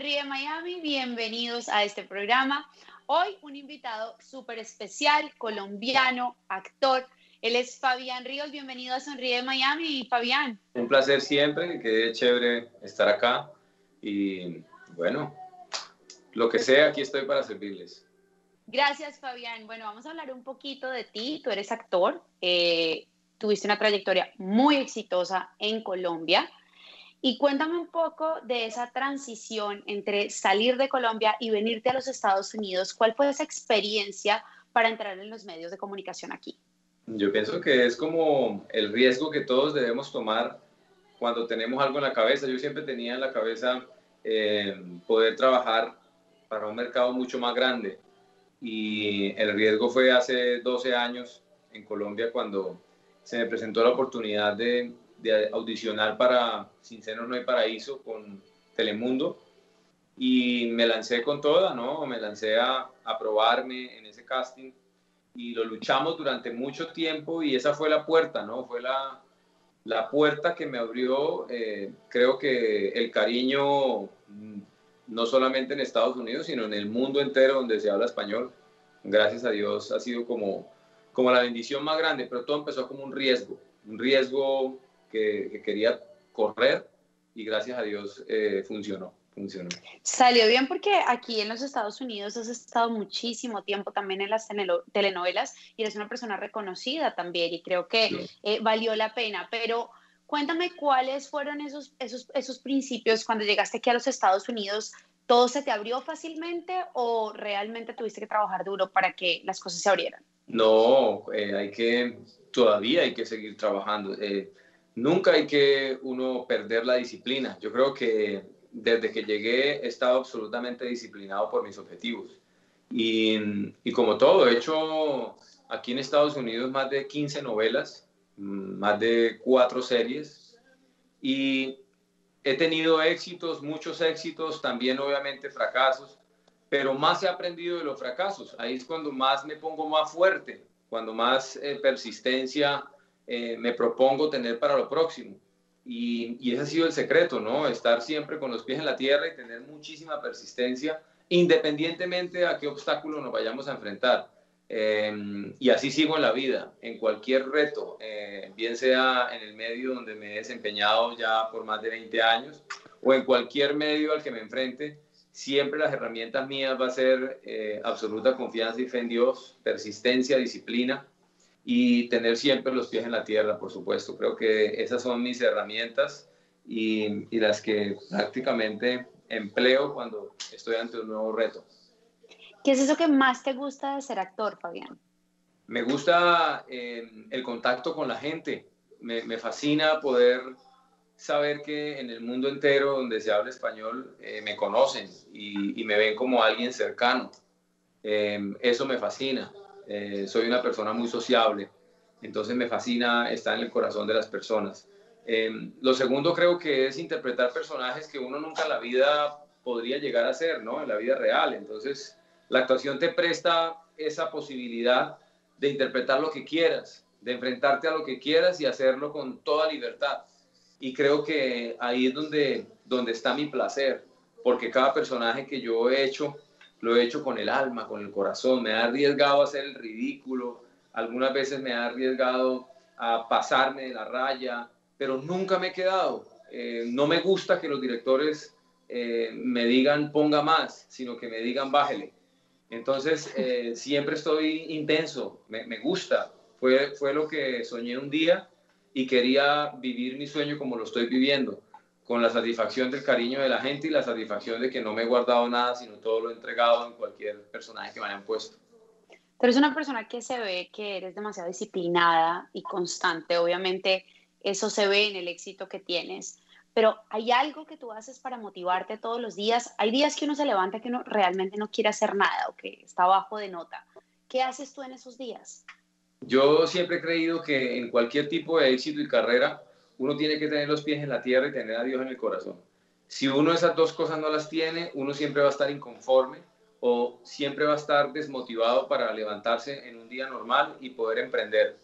Sonríe Miami, bienvenidos a este programa. Hoy un invitado súper especial, colombiano, actor. Él es Fabián Ríos, bienvenido a Sonríe Miami, Fabián. Un placer siempre, qué chévere estar acá y bueno, lo que sea, aquí estoy para servirles. Gracias, Fabián. Bueno, vamos a hablar un poquito de ti. Tú eres actor, tuviste una trayectoria muy exitosa en Colombia. Y cuéntame un poco de esa transición entre salir de Colombia y venirte a los Estados Unidos. ¿Cuál fue esa experiencia para entrar en los medios de comunicación aquí? Yo pienso que es como el riesgo que todos debemos tomar cuando tenemos algo en la cabeza. Yo siempre tenía en la cabeza poder trabajar para un mercado mucho más grande. Y el riesgo fue hace 12 años en Colombia cuando se me presentó la oportunidad de audicionar para Sin Senos No Hay Paraíso con Telemundo y me lancé con toda, ¿no? Me lancé a probarme en ese casting y lo luchamos durante mucho tiempo y esa fue la puerta, ¿no? Fue la puerta que me abrió, creo que el cariño, no solamente en Estados Unidos, sino en el mundo entero donde se habla español. Gracias a Dios ha sido como la bendición más grande, pero todo empezó como un riesgo que quería correr y gracias a Dios funcionó. Salió bien porque aquí en los Estados Unidos has estado muchísimo tiempo también en las telenovelas y eres una persona reconocida también y creo que valió la pena. Pero cuéntame cuáles fueron esos principios cuando llegaste aquí a los Estados Unidos. ¿Todo se te abrió fácilmente o realmente tuviste que trabajar duro para que las cosas se abrieran? No, todavía hay que seguir trabajando. Nunca hay que uno perder la disciplina. Yo creo que desde que llegué he estado absolutamente disciplinado por mis objetivos. Y como todo, he hecho aquí en Estados Unidos más de 15 novelas, más de 4 series y he tenido éxitos, muchos éxitos, también obviamente fracasos, pero más he aprendido de los fracasos. Ahí es cuando más me pongo más fuerte, cuando más persistencia me propongo tener para lo próximo. Y ese ha sido el secreto, ¿no? Estar siempre con los pies en la tierra y tener muchísima persistencia, independientemente a qué obstáculo nos vayamos a enfrentar. Y así sigo en la vida, en cualquier reto, bien sea en el medio donde me he desempeñado ya por más de 20 años o en cualquier medio al que me enfrente, siempre las herramientas mías va a ser absoluta confianza y fe en Dios, persistencia, disciplina y tener siempre los pies en la tierra, por supuesto. Creo que esas son mis herramientas y las que prácticamente empleo cuando estoy ante un nuevo reto. ¿Qué es eso que más te gusta de ser actor, Fabián? Me gusta el contacto con la gente. Me fascina poder saber que en el mundo entero donde se habla español me conocen y me ven como alguien cercano. Eso me fascina. Soy una persona muy sociable, entonces me fascina estar en el corazón de las personas. Lo segundo creo que es interpretar personajes que uno nunca en la vida podría llegar a ser, ¿no? En la vida real. Entonces, la actuación te presta esa posibilidad de interpretar lo que quieras, de enfrentarte a lo que quieras y hacerlo con toda libertad. Y creo que ahí es donde está mi placer, porque cada personaje que yo he hecho, lo he hecho con el alma, con el corazón. Me ha arriesgado a hacer el ridículo, algunas veces me ha arriesgado a pasarme de la raya, pero nunca me he quedado. No me gusta que los directores me digan ponga más, sino que me digan bájele. Entonces, siempre estoy intenso, me gusta. Fue lo que soñé un día y quería vivir mi sueño como lo estoy viviendo, con la satisfacción del cariño de la gente y la satisfacción de que no me he guardado nada, sino todo lo he entregado en cualquier personaje que me hayan puesto. Tú eres una persona que se ve que eres demasiado disciplinada y constante. Obviamente, eso se ve en el éxito que tienes. Pero ¿hay algo que tú haces para motivarte todos los días? Hay días que uno se levanta que uno realmente no quiere hacer nada o que está bajo de nota. ¿Qué haces tú en esos días? Yo siempre he creído que en cualquier tipo de éxito y carrera, uno tiene que tener los pies en la tierra y tener a Dios en el corazón. Si uno de esas dos cosas no las tiene, uno siempre va a estar inconforme o siempre va a estar desmotivado para levantarse en un día normal y poder emprender.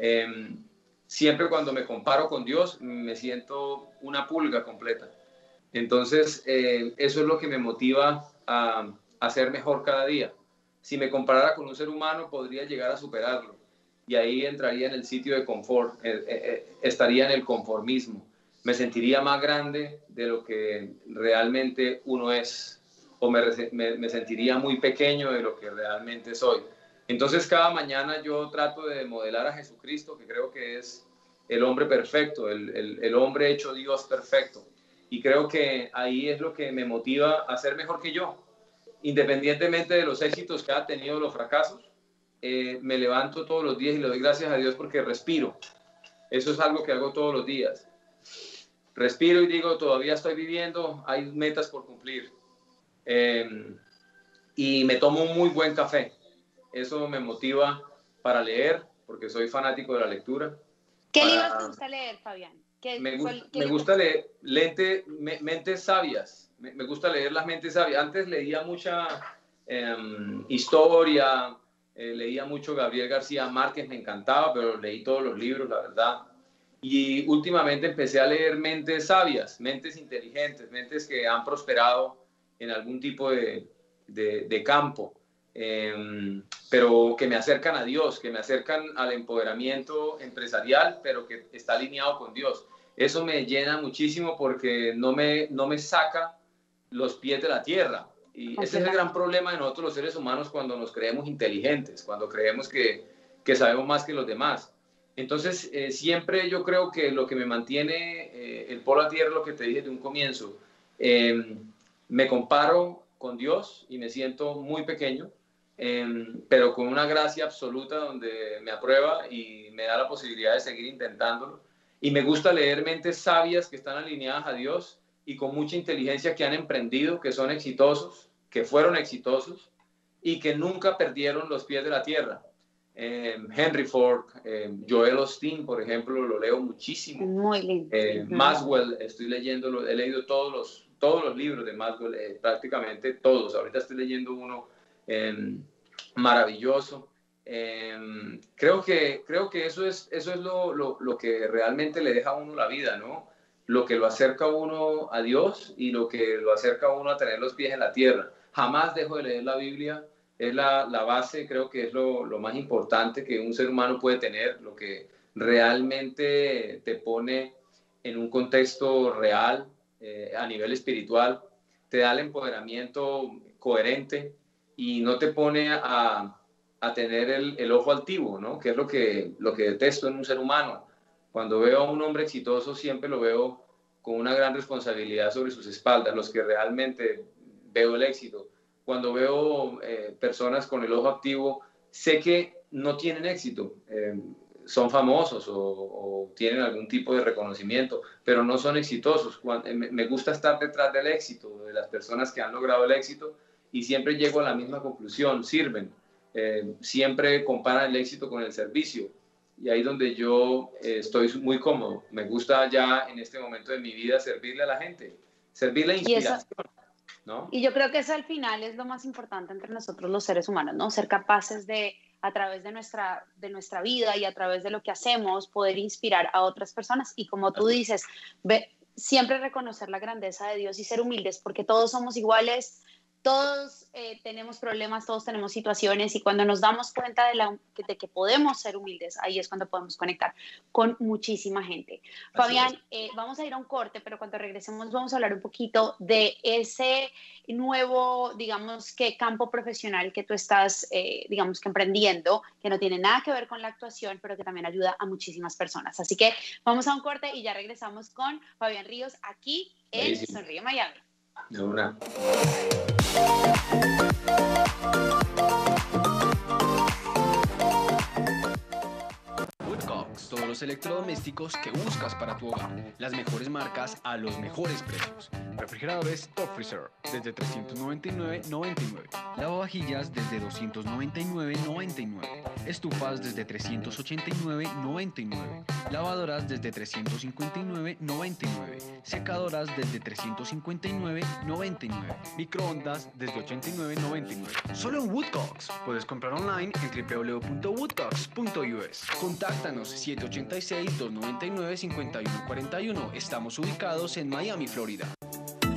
Siempre cuando me comparo con Dios, me siento una pulga completa. Entonces, eso es lo que me motiva a ser mejor cada día. Si me comparara con un ser humano, podría llegar a superarlo. Y ahí entraría en el sitio de confort, estaría en el conformismo. Me sentiría más grande de lo que realmente uno es, o me sentiría muy pequeño de lo que realmente soy. Entonces, cada mañana yo trato de modelar a Jesucristo, que creo que es el hombre perfecto, el hombre hecho Dios perfecto. Y creo que ahí es lo que me motiva a ser mejor que yo. Independientemente de los éxitos que ha tenido, los fracasos, me levanto todos los días y le doy gracias a Dios porque respiro. Eso es algo que hago todos los días. Respiro y digo, todavía estoy viviendo, hay metas por cumplir. Y me tomo un muy buen café. Eso me motiva para leer, porque soy fanático de la lectura. ¿Qué libros te gusta leer, Fabián? Me gusta leer mentes sabias. Me gusta leer las mentes sabias. Antes leía mucha historia, leía mucho Gabriel García Márquez, me encantaba, pero leí todos los libros, la verdad. Y últimamente empecé a leer mentes sabias, mentes inteligentes, mentes que han prosperado en algún tipo de campo, pero que me acercan a Dios, que me acercan al empoderamiento empresarial, pero que está alineado con Dios. Eso me llena muchísimo porque no me saca los pies de la tierra. Y ese es el gran problema de nosotros los seres humanos cuando nos creemos inteligentes, cuando creemos que sabemos más que los demás. Entonces, siempre yo creo que lo que me mantiene el polo a tierra, lo que te dije de un comienzo, me comparo con Dios y me siento muy pequeño, pero con una gracia absoluta donde me aprueba y me da la posibilidad de seguir intentándolo. Y me gusta leer mentes sabias que están alineadas a Dios y con mucha inteligencia, que han emprendido, que son exitosos, que fueron exitosos y que nunca perdieron los pies de la tierra. Henry Ford, Joel Osteen, por ejemplo, lo leo muchísimo. Muy lindo. Maxwell, estoy leyéndolo, he leído todos los libros de Maxwell, prácticamente todos. Ahorita estoy leyendo uno maravilloso. Creo que eso es lo que realmente le deja a uno la vida, ¿no? Lo que lo acerca a uno a Dios y lo que lo acerca a uno a tener los pies en la tierra. Jamás dejo de leer la Biblia. Es la base, creo que es lo más importante que un ser humano puede tener, lo que realmente te pone en un contexto real, a nivel espiritual, te da el empoderamiento coherente y no te pone a tener el ojo altivo, ¿no? Que es lo que detesto en un ser humano. Cuando veo a un hombre exitoso, siempre lo veo con una gran responsabilidad sobre sus espaldas, los que realmente veo el éxito. Cuando veo personas con el ojo activo, sé que no tienen éxito, son famosos o tienen algún tipo de reconocimiento, pero no son exitosos. Me gusta estar detrás del éxito, de las personas que han logrado el éxito, y siempre llego a la misma conclusión: sirven. Siempre comparan el éxito con el servicio, y ahí es donde yo estoy muy cómodo. Me gusta ya en este momento de mi vida servirle a la gente, servir la inspiración. ¿No? Y yo creo que eso al final es lo más importante entre nosotros los seres humanos, ¿no? Ser capaces de, a través de nuestra vida y a través de lo que hacemos, poder inspirar a otras personas. Y como tú dices, siempre reconocer la grandeza de Dios y ser humildes, porque todos somos iguales, todos tenemos problemas, todos tenemos situaciones, y cuando nos damos cuenta de que podemos ser humildes, ahí es cuando podemos conectar con muchísima gente. Fabián, vamos a ir a un corte, pero cuando regresemos vamos a hablar un poquito de ese nuevo, digamos, que campo profesional que tú estás, digamos, que emprendiendo, que no tiene nada que ver con la actuación, pero que también ayuda a muchísimas personas. Así que vamos a un corte y ya regresamos con Fabián Ríos aquí en Sonríe Miami. De una. Woodcox, todos los electrodomésticos que buscas para tu hogar. Las mejores marcas a los mejores precios. Refrigeradores Top Freezer desde $399.99. Lavavajillas desde $299.99. Estufas desde $389.99. Lavadoras desde $359.99. Secadoras desde $359.99. Microondas desde $89.99. Solo en Woodcox. Puedes comprar online en www.woodcox.us. Contáctanos 786-299-5141. Estamos ubicados en Miami, Florida.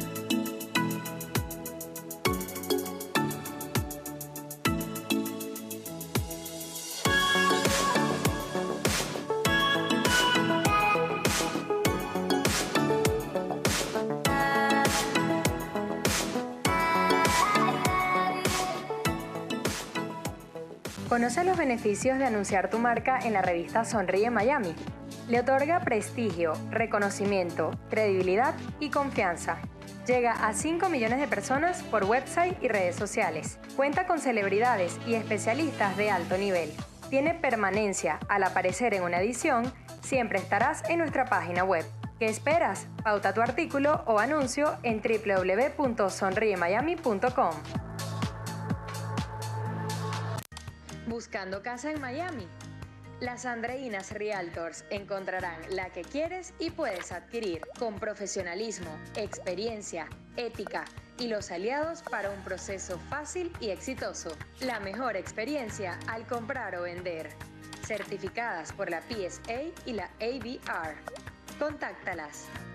Conoce los beneficios de anunciar tu marca en la revista Sonríe Miami. Le otorga prestigio, reconocimiento, credibilidad y confianza. Llega a 5 millones de personas por website y redes sociales. Cuenta con celebridades y especialistas de alto nivel. Tiene permanencia. Al aparecer en una edición, siempre estarás en nuestra página web. ¿Qué esperas? Pauta tu artículo o anuncio en www.sonriemiami.com. Buscando casa en Miami. Las Andreínas Realtors encontrarán la que quieres y puedes adquirir con profesionalismo, experiencia, ética y los aliados para un proceso fácil y exitoso. La mejor experiencia al comprar o vender. Certificadas por la PSA y la ABR. Contáctalas